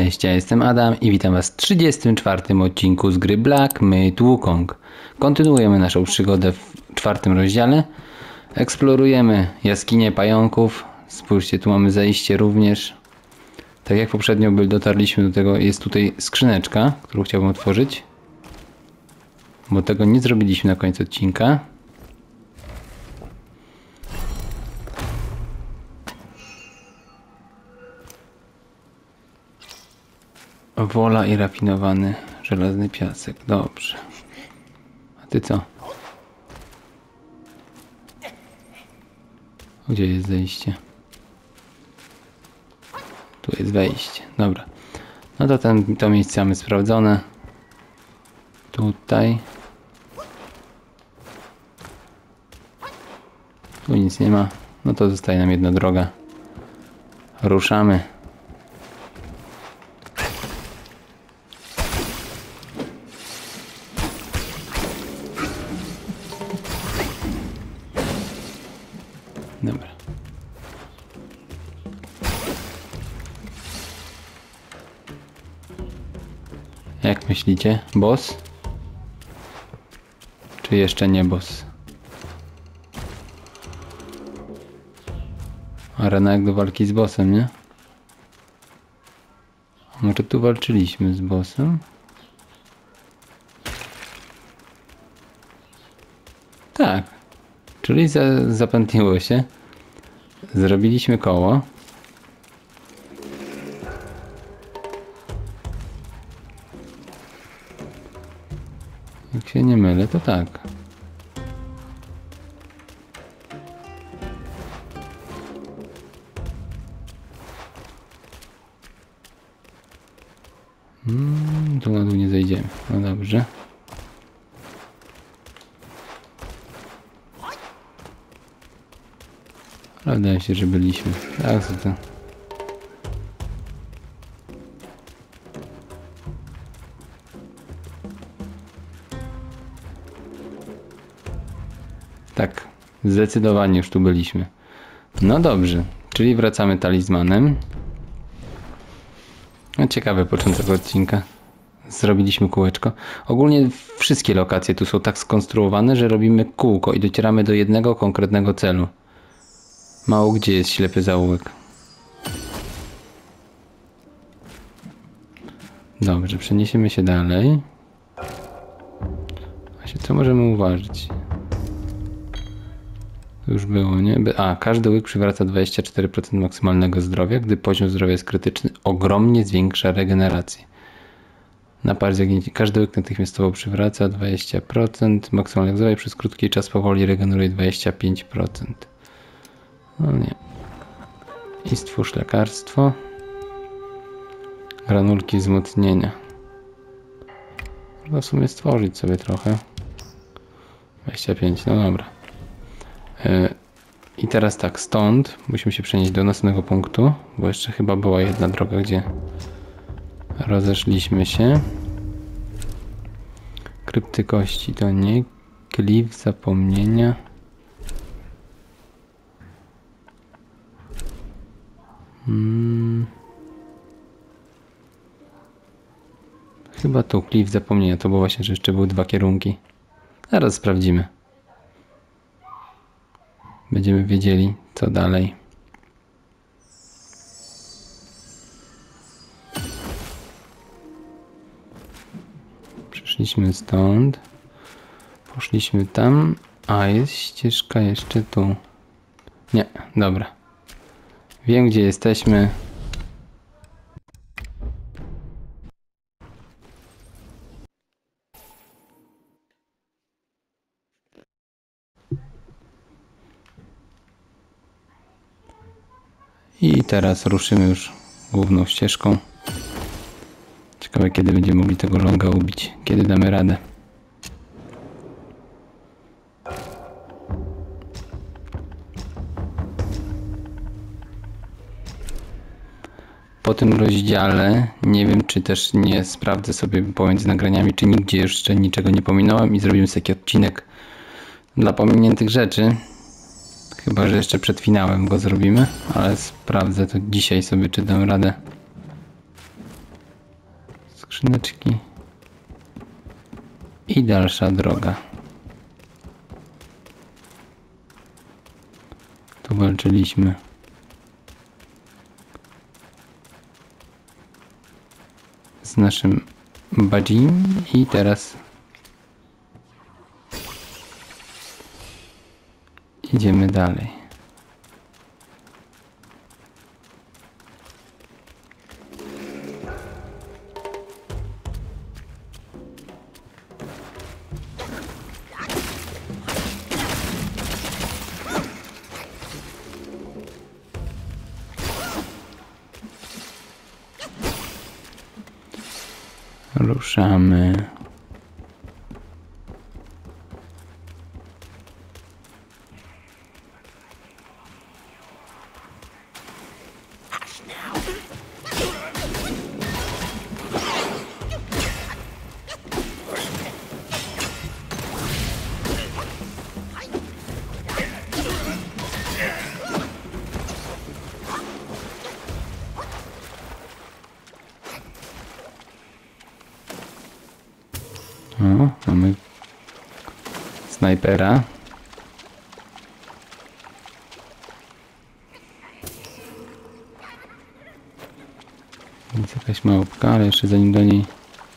Cześć, ja jestem Adam i witam Was w 34. odcinku z gry Black Myth Wukong. Kontynuujemy naszą przygodę w 4. rozdziale. Eksplorujemy jaskinię pająków. Spójrzcie, tu mamy zejście również. Tak jak poprzednio dotarliśmy do tego, jest tutaj skrzyneczka, którą chciałbym otworzyć. Bo tego nie zrobiliśmy na końcu odcinka. Wola i rafinowany żelazny piasek. Dobrze. A ty co? Gdzie jest zejście? Tu jest wejście. Dobra. No to to miejsce mamy sprawdzone. Tutaj. Tu nic nie ma. No to zostaje nam jedna droga. Ruszamy. Dobra. Jak myślicie? Boss? Czy jeszcze nie boss? Arena jak do walki z bossem, nie? Może tu walczyliśmy z bossem? Tak. Czyli zapętliło się. Zrobiliśmy koło. Jak się nie mylę, to tak. Tu na dół nie zejdziemy. No dobrze. Ale wydaje się, że byliśmy. Tak, co to? Tak, zdecydowanie już tu byliśmy. No dobrze, czyli wracamy talizmanem. No, ciekawy początek odcinka. Zrobiliśmy kółeczko. Ogólnie wszystkie lokacje tu są tak skonstruowane, że robimy kółko i docieramy do jednego konkretnego celu. Mało gdzie jest ślepy zaułek. Dobrze, przeniesiemy się dalej. Właśnie, co możemy uważać? To już było, nie? Każdy łyk przywraca 24% maksymalnego zdrowia. Gdy poziom zdrowia jest krytyczny, ogromnie zwiększa regenerację. Naparć zaginięcie. Każdy łyk natychmiastowo przywraca 20% maksymalnego zdrowia. Przez krótki czas powoli regeneruje 25%. No nie. I stwórz lekarstwo. Granulki wzmocnienia. Można w sumie stworzyć sobie trochę. 25, no dobra. I teraz tak, stąd musimy się przenieść do następnego punktu, bo jeszcze chyba była jedna droga, gdzie rozeszliśmy się. Krypty kości to nie. Klif zapomnienia. Chyba to klif zapomnienia, to było właśnie, że jeszcze były dwa kierunki. Zaraz sprawdzimy. Będziemy wiedzieli, co dalej. Przyszliśmy stąd. Poszliśmy tam. A, jest ścieżka jeszcze tu. Nie, dobra. Wiem, gdzie jesteśmy. I teraz ruszymy już główną ścieżką. Ciekawe, kiedy będziemy mogli tego longa ubić. Kiedy damy radę. Po tym rozdziale nie wiem, czy też nie sprawdzę sobie pomiędzy nagraniami, czy nigdzie jeszcze niczego nie pominąłem i zrobimy sobie taki odcinek dla pominiętych rzeczy. Chyba że jeszcze przed finałem go zrobimy, ale sprawdzę to dzisiaj sobie, czy dam radę. skrzyneczki i dalsza droga. Tu walczyliśmy. Z naszym Badzim i teraz idziemy dalej. Ruszamy. O, mamy snajpera. Jest jakaś małpka, ale jeszcze zanim do niej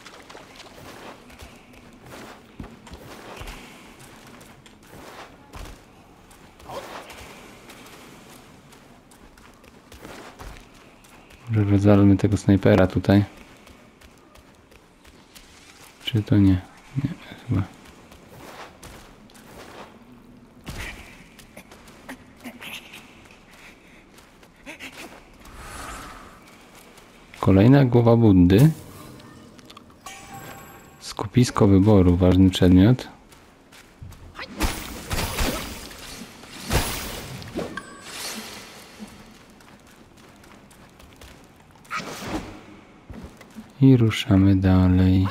może rozwalmy tego snajpera tutaj. Czy to nie? Nie, chyba. Kolejna głowa Buddy. Skupisko wyboru, ważny przedmiot. I ruszamy dalej.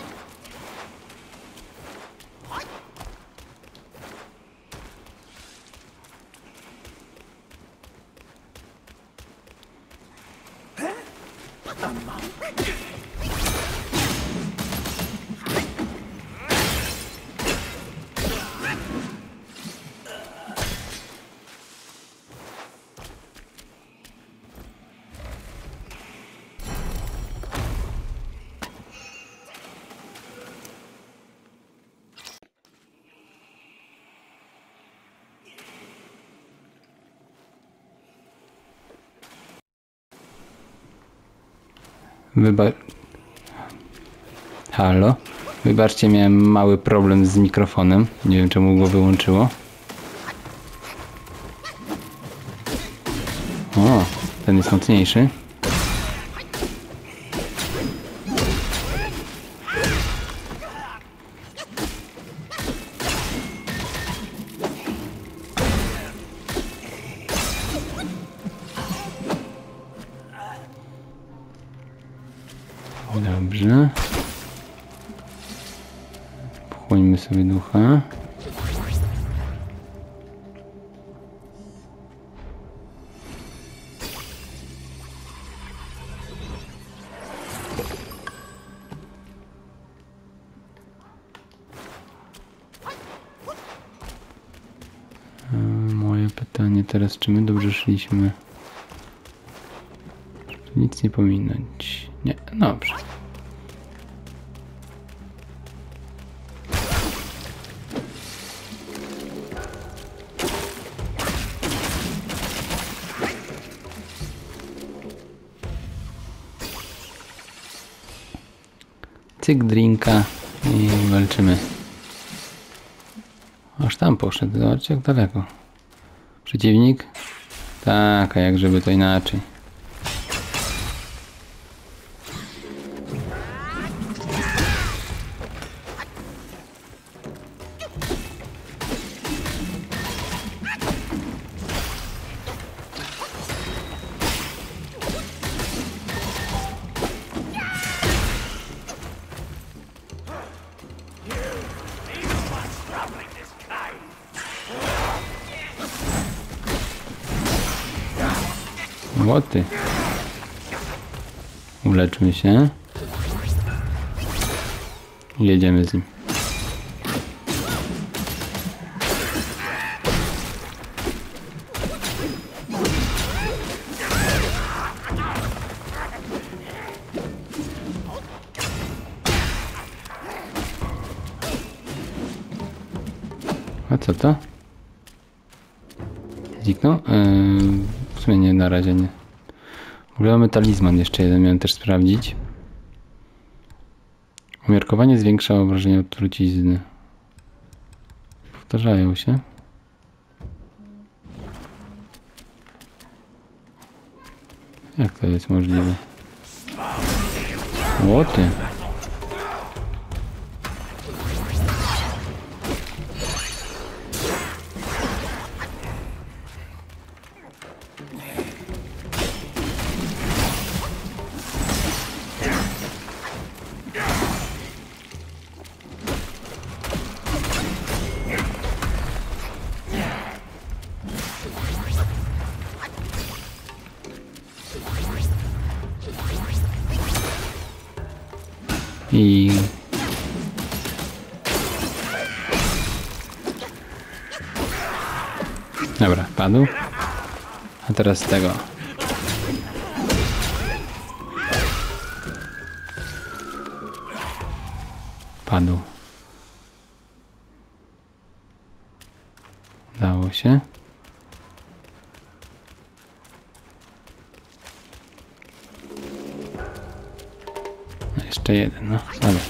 Halo? Wybaczcie, miałem mały problem z mikrofonem. Nie wiem, czemu go wyłączyło. O, ten jest mocniejszy. Dobrze. Pochłońmy sobie ducha. Moje pytanie teraz, czy my dobrze szliśmy? Nic nie pominąć. Nie, dobrze. Cyk drinka i walczymy. Aż tam poszedł, zobaczcie jak daleko. Przeciwnik? Tak, a jak żeby to inaczej. Łoty. Uleczmy się. Jedziemy z nim. A co to? Zniknął? W sumie nie, na razie nie. W ogóle mamy talizman jeszcze jeden, miałem też sprawdzić. Umiarkowanie zwiększa obrażenia od trucizny. Powtarzają się. Jak to jest możliwe? Łoty. I dobra, padł. A teraz z tego. Padł. Udało się. Jeszcze jeden, no. Dobra.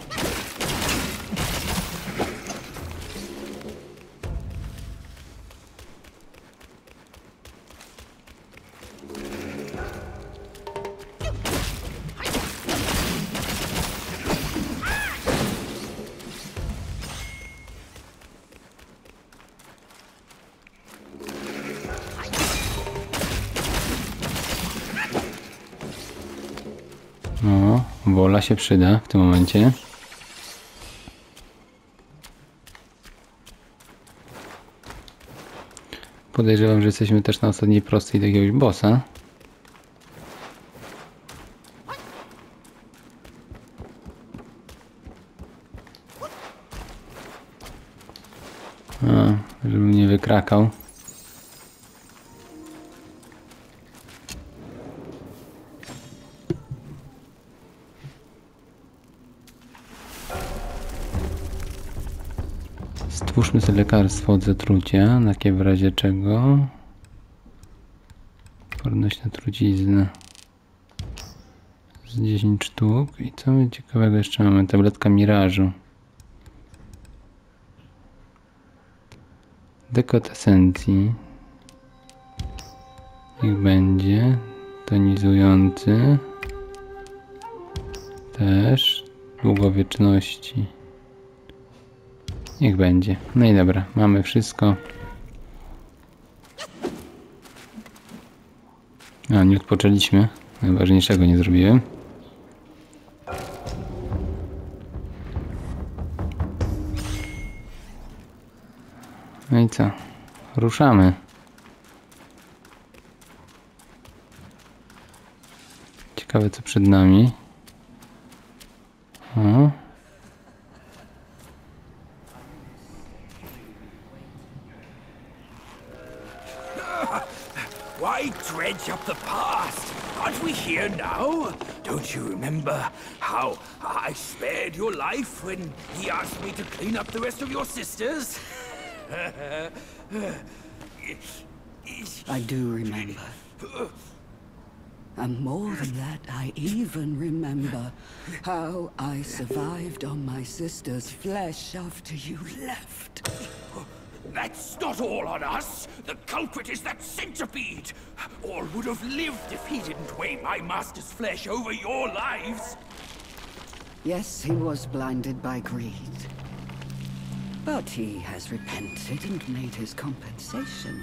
No, wola się przyda w tym momencie. Podejrzewam, że jesteśmy też na ostatniej prostej do jakiegoś bossa. A, żebym nie wykrakał. Stwórzmy sobie lekarstwo od zatrucia, takie w razie czego. Odporność na truciznę. Z 10 sztuk. I co my ciekawego jeszcze mamy? Tabletka mirażu. Dekot esencji. Niech będzie. Tonizujący. Też. Długowieczności. Niech będzie. No i dobra, mamy wszystko. A, nie odpoczęliśmy. Najważniejszego nie zrobiłem. No i co? Ruszamy. Ciekawe co przed nami. O. Why dredge up the past? Aren't we here now? Don't you remember how I spared your life when he asked me to clean up the rest of your sisters? I do remember. And more than that, I even remember how I survived on my sister's flesh after you left. That's not all on us. The culprit is that centipede. All would have lived if he didn't weigh my master's flesh over your lives. Yes, he was blinded by greed. But he has repented and made his compensation.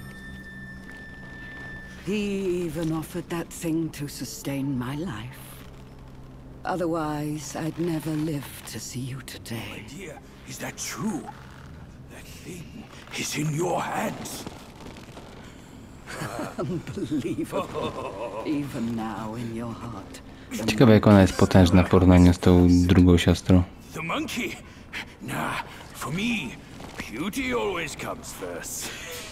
He even offered that thing to sustain my life. Otherwise, I'd never live to see you today. Dear, is that true? That thing is in your hands. Unbelievable. Even now in your heart. Ciekawe jak ona jest potężna w porównaniu z tą drugą siostrą. The monkey. Nah, for me, beauty always comes first.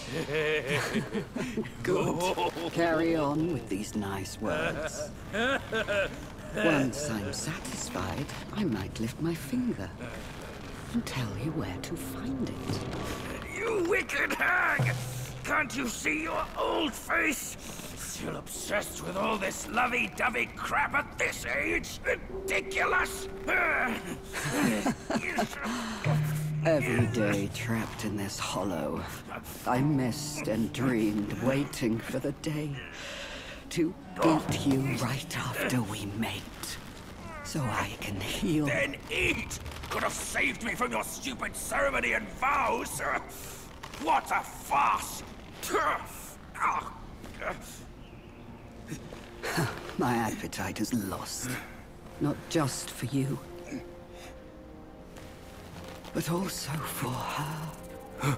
Good. Carry on with these nice words. Once I'm satisfied, I might lift my finger and tell you where to find it. You wicked hag! Can't you see your old face? Still obsessed with all this lovey-dovey crap at this age? Ridiculous! Every day trapped in this hollow, I missed and dreamed, waiting for the day to eat you right after we mate, so I can heal. Then eat! Could have saved me from your stupid ceremony and vows! What a farce! My appetite is lost, not just for you, but also for her.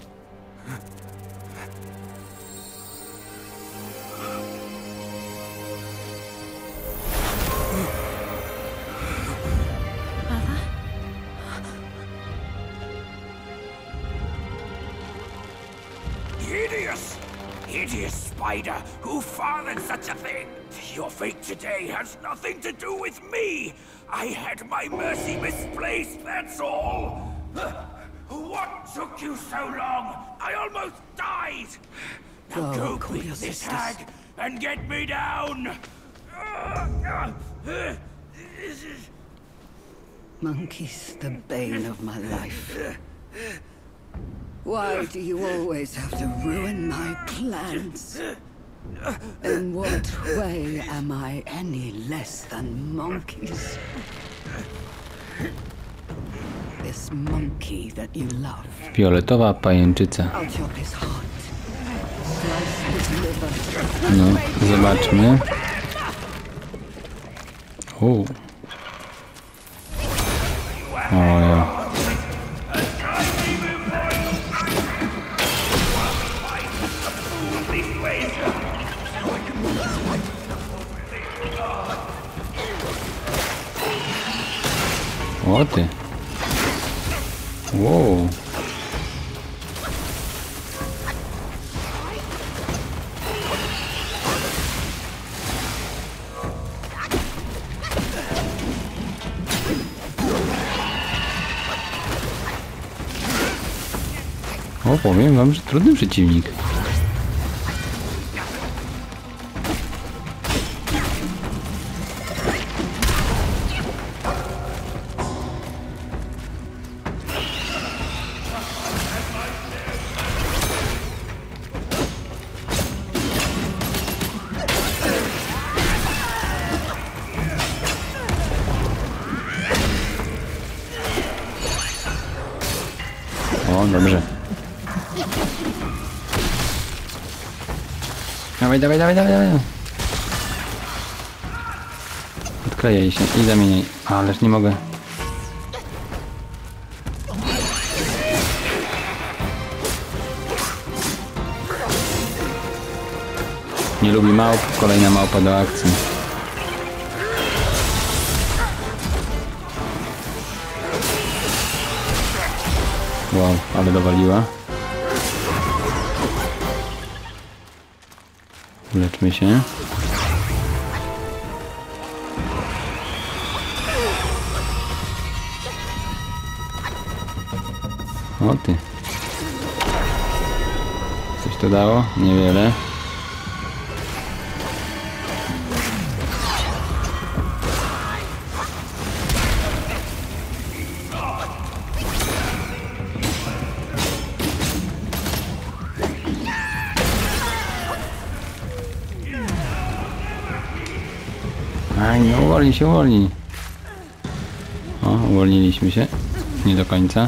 Hideous! Hideous spider! Who fathered such a thing? Your fate today has nothing to do with me! I had my mercy misplaced, that's all! What took you so long? I almost died! Now go quick, this hag, and get me down! Monkeys, the bane of my life. Why do you always have to ruin my plans? In what way am I any less than monkeys? This monkey that you love. Fioletowa pajęczyca. I'll chop his heart. Slice his liver. No, zobaczmy. O ja. O ty. Wow. O, powiem wam, że trudny przeciwnik. O, dobrze. Dawaj, dawaj, dawaj, dawaj, dawaj. Odklejaj się i zamieniaj. Ależ nie mogę. Nie lubi małp. Kolejna małpa do akcji. Wow, ale dowaliła. Uleczmy się. O ty. Coś to dało? Niewiele. Aj, nie uwolnij się, uwolnij. O, uwolniliśmy się. Nie do końca.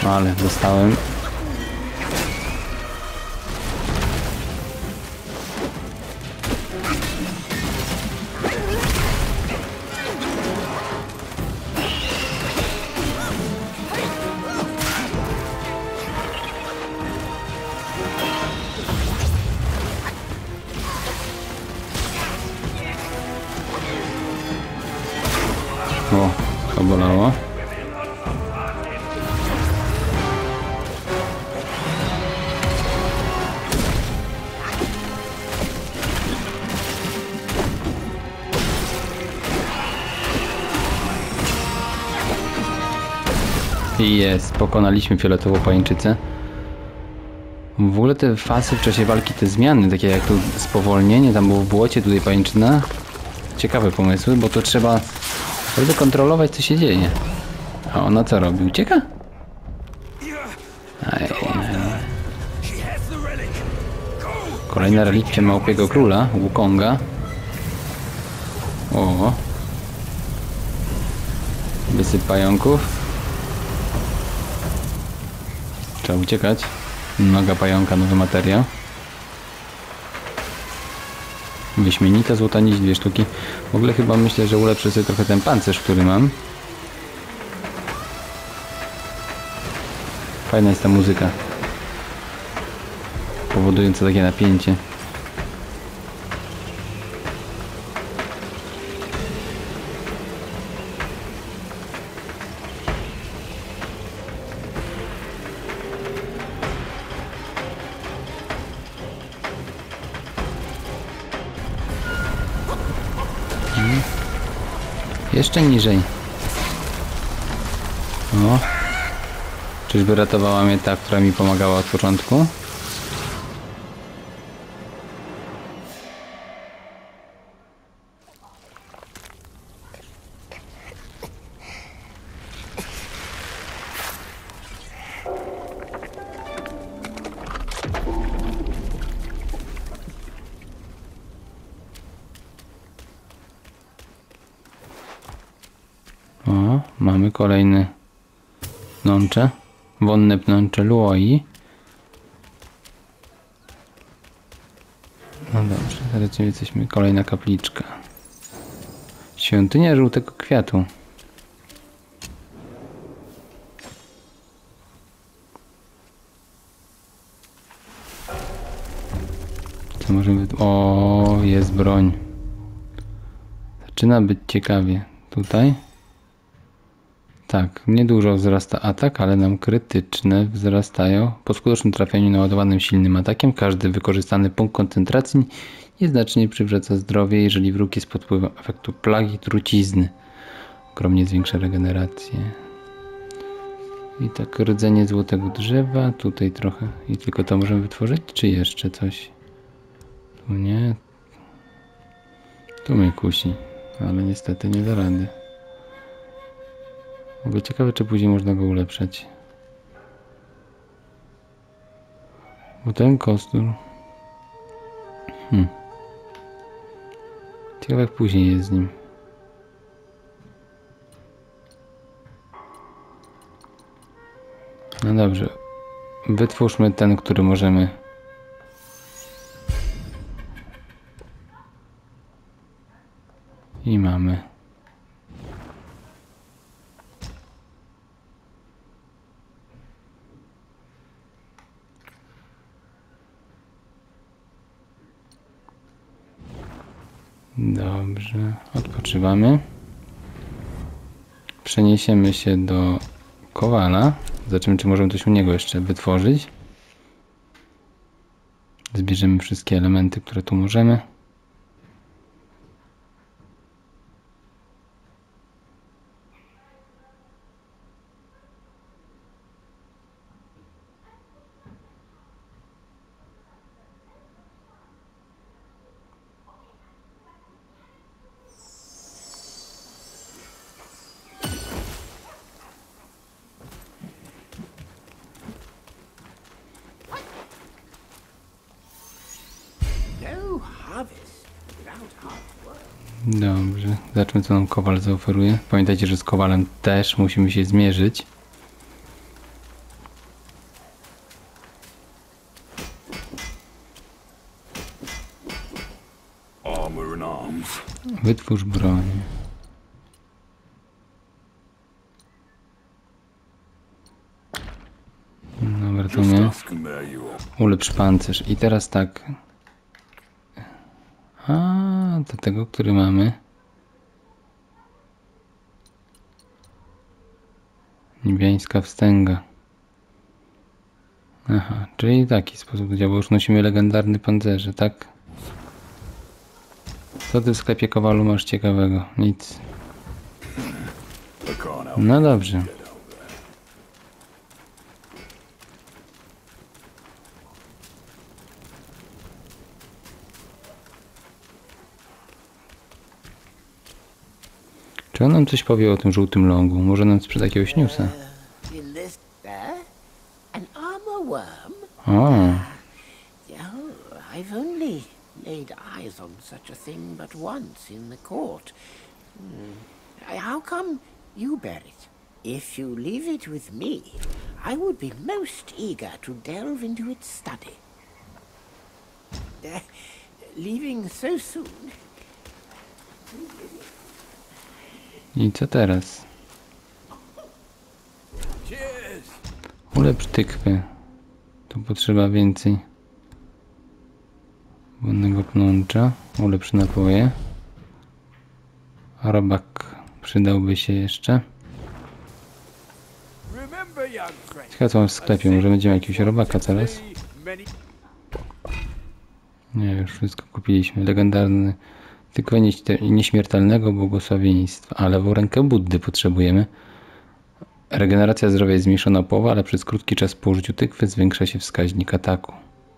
Ale dostałem. O, to bolało. I jest, pokonaliśmy fioletową pajęczycę. W ogóle te fazy w czasie walki, te zmiany, takie jak tu spowolnienie, tam było w błocie, tutaj pajęczyna. Ciekawe pomysły, bo to trzeba naprawdę kontrolować, co się dzieje. A ona co robi? Ucieka? Kolejna relikwie małpiego króla, Wukonga. O. Wysyp pająków. Trzeba uciekać. Noga pająka, nowy materiał. Wyśmienita złota nić, 2 sztuki. W ogóle chyba myślę, że ulepszę sobie trochę ten pancerz, który mam. Fajna jest ta muzyka, powodująca takie napięcie. Jeszcze niżej. O. Czyżby ratowała mnie ta, która mi pomagała od początku? O, mamy kolejny pnącze. Wonne pnącze Luoi. No dobrze, teraz jesteśmy. Kolejna kapliczka. Świątynia żółtego kwiatu. Co możemy... O, jest broń. Zaczyna być ciekawie. Tutaj. Tak, niedużo wzrasta atak, ale nam krytyczne wzrastają. Po skutecznym trafieniu naładowanym silnym atakiem każdy wykorzystany punkt koncentracji nieznacznie przywraca zdrowie, jeżeli wróg jest pod wpływem efektu plagi trucizny. Ogromnie zwiększa regenerację. I tak rdzenie złotego drzewa, tutaj trochę. I tylko to możemy wytworzyć, czy jeszcze coś? Tu nie. Tu mnie kusi, ale niestety nie da rady. W ogóle ciekawe, czy później można go ulepszać. Bo ten kostur... Ciekawe, jak później jest z nim. No dobrze. Wytwórzmy ten, który możemy... I mamy. Dobrze, odpoczywamy. Przeniesiemy się do Kowala. Zobaczymy, czy możemy coś u niego jeszcze wytworzyć. Zbierzemy wszystkie elementy, które tu możemy. Dobrze, zobaczmy, co nam Kowal zaoferuje. Pamiętajcie, że z Kowalem też musimy się zmierzyć. we're in arms. Wytwórz broń. Dobra, to nie. Ask and there you are. Ulepsz pancerz. I teraz tak. Do tego, który mamy. Niebiańska wstęga. Aha, czyli w taki sposób to działa. Już nosimy legendarny pancerze, tak? Co ty w sklepie Kowalu masz ciekawego? Nic. I can't help No dobrze. Czy on nam coś powie o tym żółtym longu? Może nam sprzeda jakiegoś newsa? You list there? An armor worm? O, Oh, I've only laid eyes on such a thing but once in the court. How come you bear it? If you leave it with me, I would be most eager to delve into its study. Leaving so soon? i co teraz? Cheers! Ulepsz tykwy. Tu potrzeba więcej wodnego pnącza. Ulepsz napoje. Robak przydałby się jeszcze. Remember, young friend. Ciekawe co mam w sklepie. Może będziemy jakiegoś robaka teraz? Many Nie, już wszystko kupiliśmy. Legendarny tylko nieśmiertelnego błogosławieństwa. Ale w rękę Buddy potrzebujemy. Regeneracja zdrowia jest zmniejszona o połowę, ale przez krótki czas po użyciu tykwy zwiększa się wskaźnik ataku.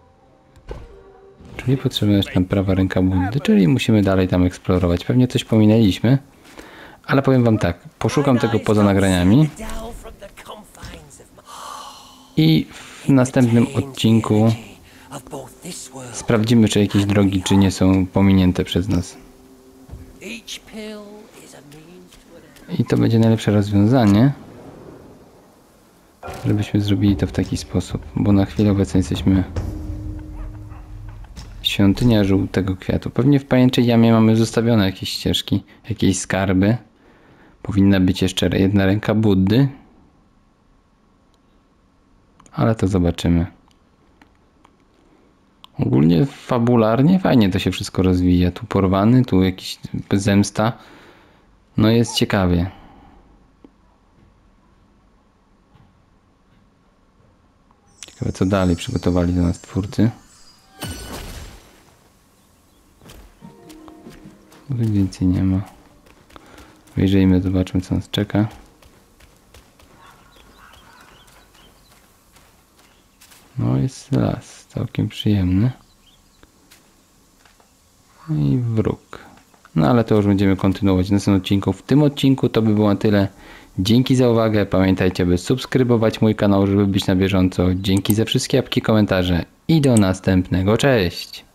Czyli potrzebna jest nam prawa ręka Buddy, czyli musimy dalej tam eksplorować. Pewnie coś pominęliśmy, ale powiem wam tak, poszukam tego poza nagraniami i w następnym odcinku sprawdzimy, czy jakieś drogi, czy nie są pominięte przez nas. I to będzie najlepsze rozwiązanie, żebyśmy zrobili to w taki sposób, bo na chwilę obecną jesteśmy świątynia żółtego kwiatu. Pewnie w pajęczej jamie mamy zostawione jakieś ścieżki, jakieś skarby. Powinna być jeszcze jedna ręka Buddy, ale to zobaczymy. Ogólnie fabularnie fajnie to się wszystko rozwija. Tu porwany, tu jakiś zemsta. No jest ciekawie. Ciekawe co dalej przygotowali do nas twórcy. Więcej nie ma. Wyjrzyjmy, zobaczmy co nas czeka. No jest las, całkiem przyjemny. I wróg. No ale to już będziemy kontynuować w następnym odcinku. W tym odcinku to by było na tyle. Dzięki za uwagę. Pamiętajcie, by subskrybować mój kanał, żeby być na bieżąco. Dzięki za wszystkie apki, komentarze i do następnego. Cześć!